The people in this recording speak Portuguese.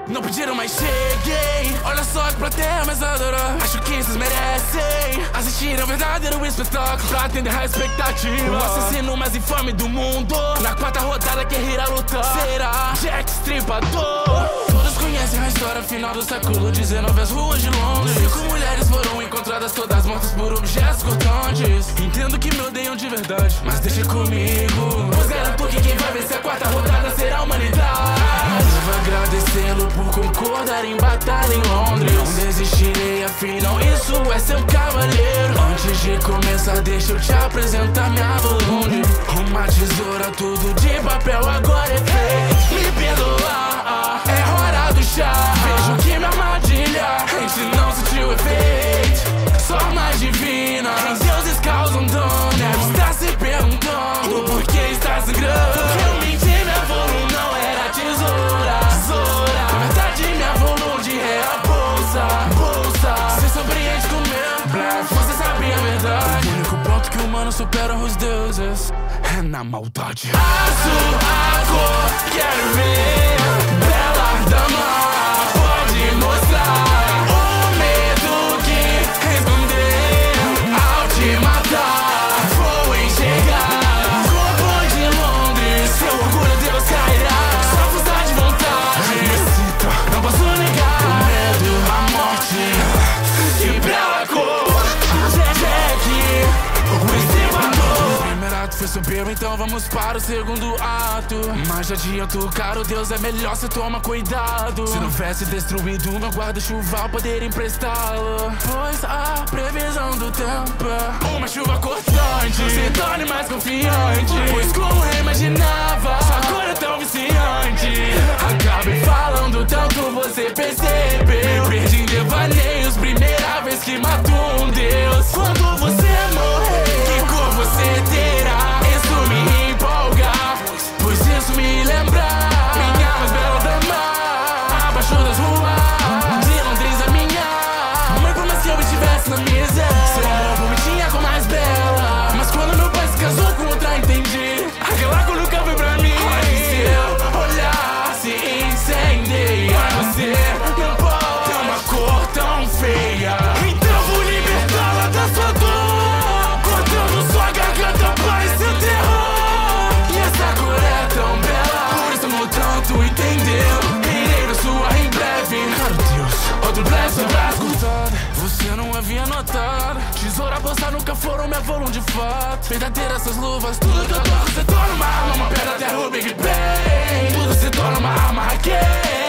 Não pediram, mas cheguei. Olha só que plateia mais adorou. Acho que vocês merecem assistir ao verdadeiro espetáculo pra atender a expectativa. O assassino mais infame do mundo, na quarta rodada quem irá lutar será Jack Stripador. Todos conhecem a história final do século XIX, as ruas de Londres. 5 mulheres foram encontradas todas mortas por objetos cortantes. Entendo que me odeiam de verdade, mas deixa comigo, pois garanto que quem vai vencer a quarta rodada será a humanidade. Devo agradecê-lo por concordar em batalha em Londres. Não desistirei, afinal isso é ser um cavaleiro. Antes de começar deixa eu te apresentar minha volunde. Uma tesoura, tudo de papel agora é feito. Me perdoar, é hora do chá. Vejo que minha armadilha a gente não sentiu efeito. Só mais divina, os deuses causam dano. Deve estar se perguntando por que está sangrando. Eu menti, minha volume não era tesoura. Na verdade minha volume é a bolsa. Cê surpreende com o meu blefe, você sabe a verdade. O único ponto que o humano supera os deuses é na maldade. Azul, a cor, quero ver. Bela dama, pode mostrar o medo que responder ao te matar. Vou enxergar corpo de Londres, seu orgulho Deus cairá. Só força de vontade me cita, não posso negar o medo, a morte. Que bela cor, Jack, o Stripador. O primeiro ato foi subir, então vamos para o segundo ato. Mas já adianto, caro Deus, é melhor cê toma cuidado. Se não tivesse destruído meu guarda-chuva, eu poderia emprestá-lo. Pois a previsão do tempo é uma chuva cortante. Se torne mais confiante, pois como eu imaginava, sua cor é tão viciante. Acabei falando tanto, você percebeu. Perdi em devaneios, primeira vez que matou um deus. Quando você morrer, que cor você terá? Isso me empolga, pois isso me lembra minha mais bela dama, abaixo das ruas de Londres, a minha mãe, por mais que eu estivesse na miséria, seu amor me tinha como mais bela. Mas quando meu pai se casou com outra, entendi, aquela cor nunca foi pra mim. Mas se eu olhar, se incendeia. Mas você não pode ter uma cor tão feia. Então vou libertá-la da sua dor, cortando sua garganta para esse terror. E essa cor é tão bela, por isso amo tanto, entendeu? Irei na sua em breve. Caro Deus, outro blefe vai escutar. Você não havia notado, tesoura, bolsa nunca foram minha volume de fato. Verdadeira essas luvas, tudo que eu toco se torna uma arma. Uma pedra até o Big Bang, tudo se torna uma arma hackei.